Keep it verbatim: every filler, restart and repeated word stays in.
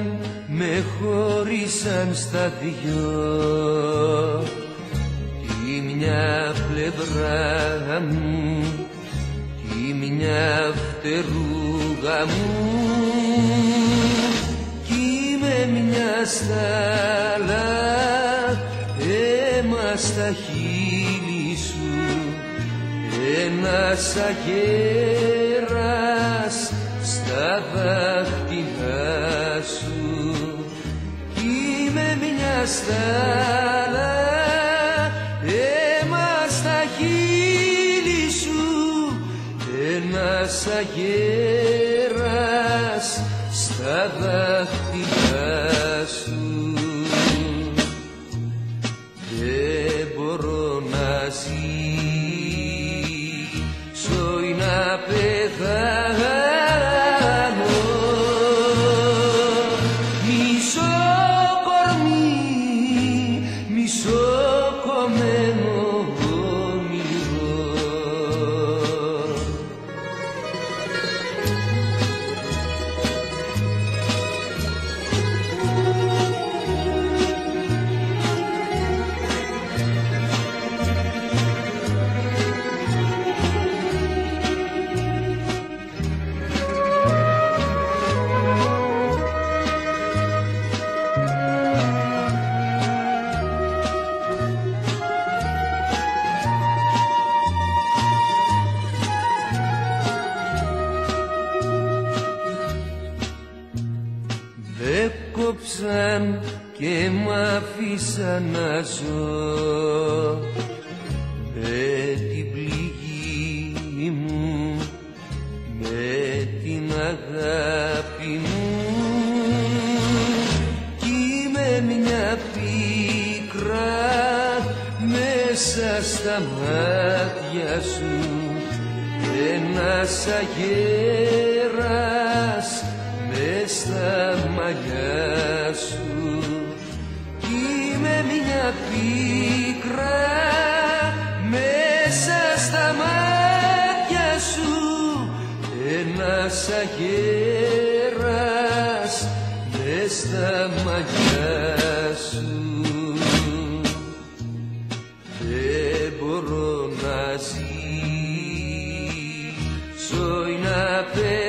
όταν με χώρισαν στα δυο, τη μια πλευρά μου, τη μια φτερούγα μου, κι με μια στάλα αίμα στα χείλη σου, ένας αγέρας στα δάχτυλά σου, κι με μια στάλα αίμα στα χείλη σου, ένας αγέρας στα δάχτυλά σου. Δεν μπορώ να ζήσω ή να πεθάνω, μισό κορμί, μισό κομμένο όνειρο. Με κόψαν και μ' αφήσαν να ζω με την πληγή μου, με την αγάπη μου, κι με μια πίκρα μέσα στα μάτια σου, ένας αγέρας μες στα μαλλιά σου, κι με μια πίκρα μέσα στα μάτια σου, ένας αγέρας μες στα μαλλιά σου. Δεν μπορώ να ζήσω ή να πεθάνω,